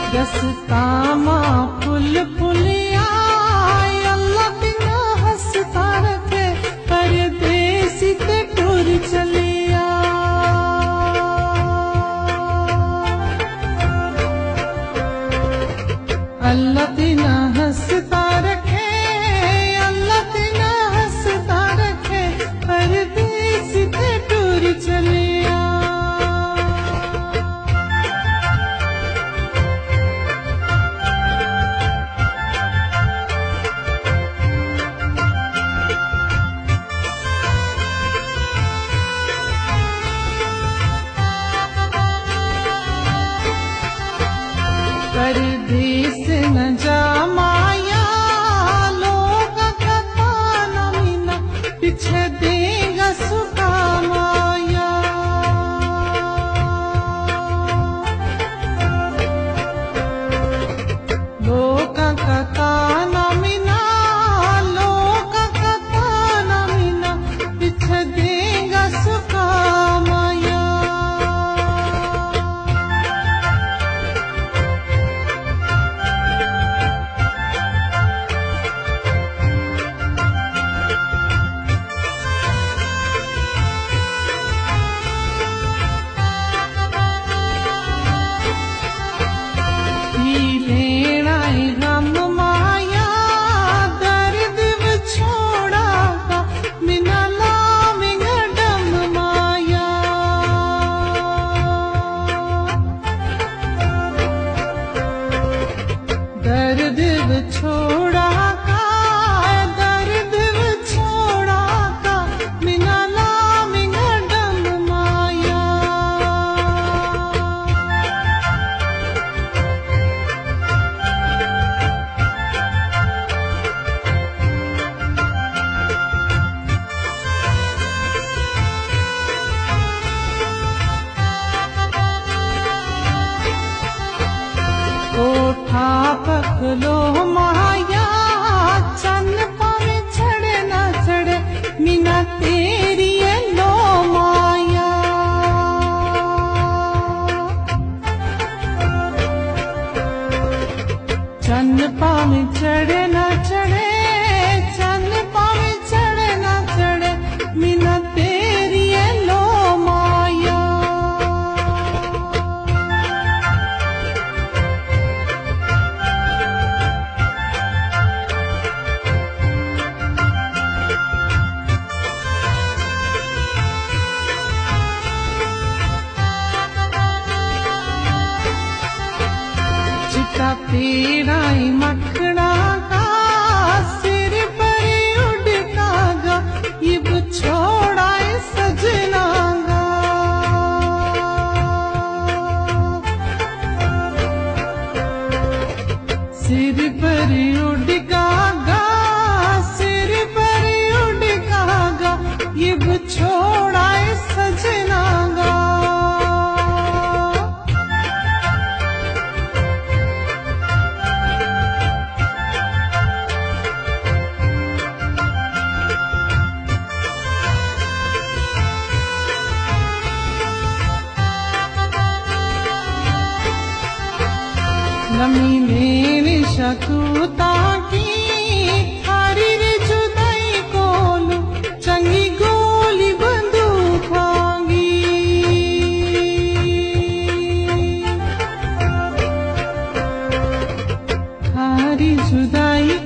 रस्ता मां फुल फुलिया अल्लाह बिना हंसता रखे परदेसी ते टूर चलिया। अल्लाह बिना हंसता रखे अल्लाह बिना हंसता रखे परदेसी ते टूर चलिया। परदेस न जा माया लोग कथा न मीना पीछे देगा सुखा माया। लोग कथा न मीना लोग कथा न मीना पीछे देगा सुखा माया। दर्द छोड़ा का दर्द छोड़ा का मिना ला मिना डम माया। ओठा पकलो माया चन पावे चढ़े ना चढ़े मीना तेरी लो माया। चन पावे चढ़े ना चढ़े चन पावे चढ़े ना चढ़े मीना तेरी लो माया। चिट्टा पीराई मखना का सिर पर उड़ता गा ये छोड़ाए सजना गा। सिर पर उड़ता गा सिर पर उड़ता गा ये छोड़ाए सजना गा। नमी मेरे शकुता की हारी रे जुदाई कोलू चंगी गोली बंदूक होगी। हारी जुदाई